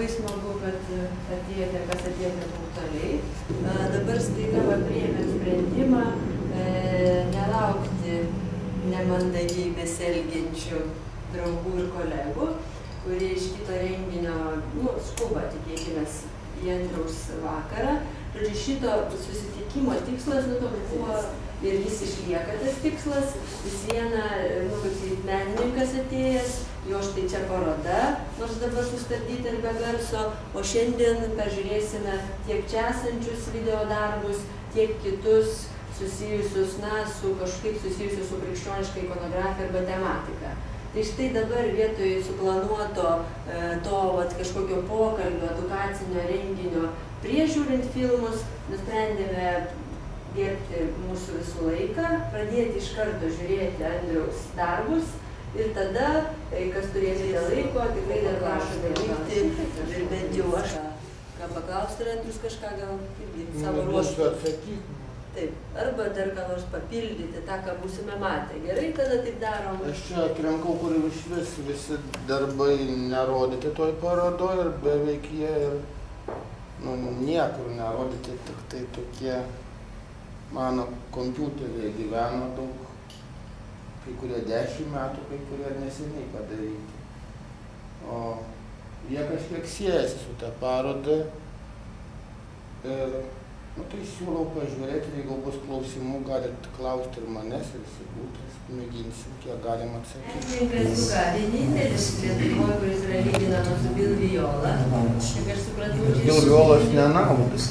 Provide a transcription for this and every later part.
labai smagu, kad atėjote, kas atėjote punktualiai. Dabar staiga priėmėm sprendimą nelaukti nemandagiai besielgiančių draugų ir kolegų, kurie iš kito renginio, skuba, tikėkimės, į Andriaus vakarą. Žodžiu, šito susitikimo tikslas buvo, ir jis išlieka tas tikslas, vis viena, kaip menininkas atėjęs, jo štai čia paroda, nors dabar sustabdyti ir be garso, o šiandien peržiūrėsime tiek čia esančius video darbus, tiek kitus susijusius, kažkaip susijusius su krikščioniška ikonografija arba tematika. Tai štai dabar vietoj suplanuoto to kažkokio pokalbio, edukacinio renginio, priežiūrint filmus, nusprendėme gerbti mūsų visų laiką, pradėti iš karto žiūrėti Andriaus darbus ir tada, kas turėsite laiko, tikrai dar prašome likti ir bent jau aš ką paklausti, ar Andrius kažką gal irgi savo ruoštų. Taip, arba dar ką nors papildyti tą, ką būsime matę. Gerai, tada taip darom. Aš čia atrinkau, kur iš visi darbai nerodyti toj parodoj ir beveik jie ir niekur nerodyti, tik tai tokie mano kompiuteryje gyveno daug, kai kurie 10 metų, kai kurie neseniai padaryti. O jie kažkiek siejasi su tą parodą ir tai siūlau pažiūrėti, jeigu bus klausimų, galit klausti ir manęs, ir Sigutės, mėginsim, kiek galim atsakyti. Menininkas vienintelis Lietuvoje, kuris yra lyginamas su Bill Viola. Kaip aš supratau, Bill Violas nenaudas.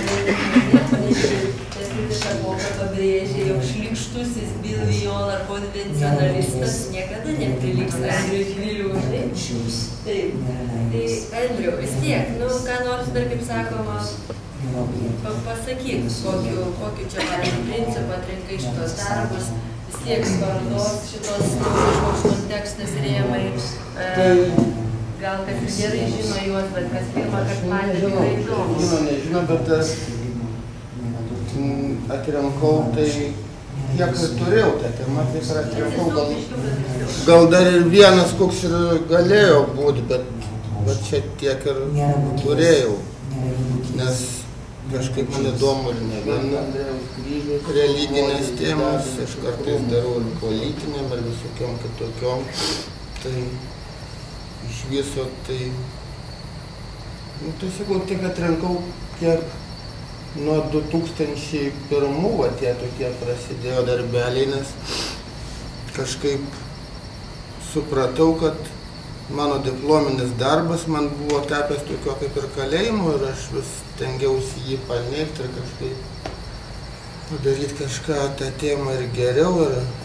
Tas kritika Boka pabrėžė, jog šlykštusis Bill Viola konvencionalistas niekada nepriliks Andriui Žviliūnui. Taip. Tai Andriau, vis tiek, ką nors dar, kaip sakoma, pasakyk, kokiu čia principą atrinkai šitos darbus, vis tiek parodos šitos kažkoks kontekstas rėmai, gal kas ir gerai žino juos, bet kas pirmą kartą matė tikrai įdomu. Nežino, bet atrinkau tai, kiek ir turėjau tą temą, taip ir atrinkau, gal dar ir vienas koks ir galėjo būti, bet čia tiek ir turėjau, nes kažkaip man įdomu ir ne vien religinės temos, aš kartais darau ir politiniam, ir visokiom kitokiom, tai iš viso tai, tai sakau, tik atrinkau, kiek nuo 2001 tie tokie prasidėjo darbeliai, nes kažkaip supratau, kad mano diplominis darbas man buvo tapęs tokio kaip ir kalėjimo ir aš vis stengiausi jį paneigti ir kažkaip padaryti kažką tą temą ir geriau.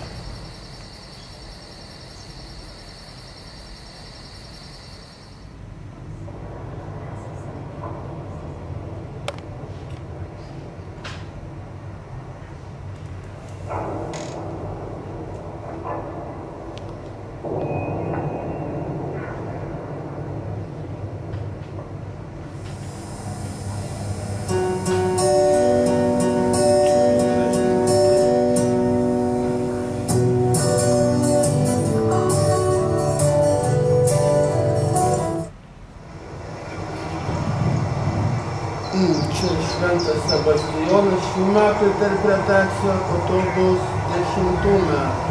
Čia Šventas Sebastijonas šių metų interpretacija, po to bus 10 metų.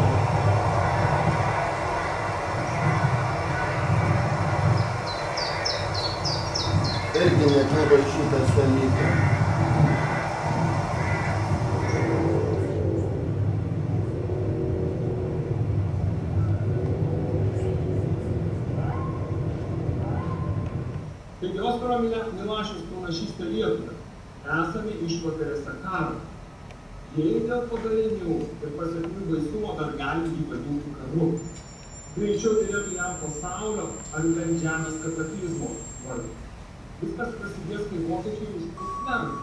Irgi neprirašyta salytė. Taigi Oskaro Milašiaus pranašystė Lietuvai. Esame išvakarėse karo. Jei dėl padarinių ir pasekmių baisumo dar gali jį vadinti karu. Greičiau turėtų jam pasaulio ar bent žemės kataklizmo vardu. Viskas prasidės, kai vokiečiai užpuls Vengrus.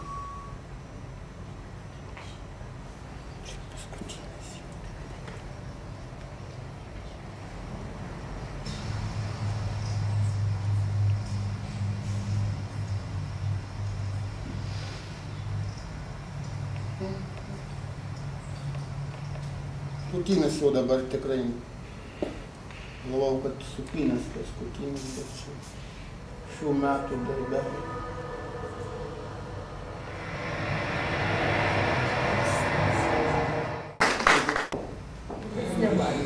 Paskutinis jau dabar tikrai galvau, kad supynės paskutinis, bet čia šių metų darbe. Nevalgė.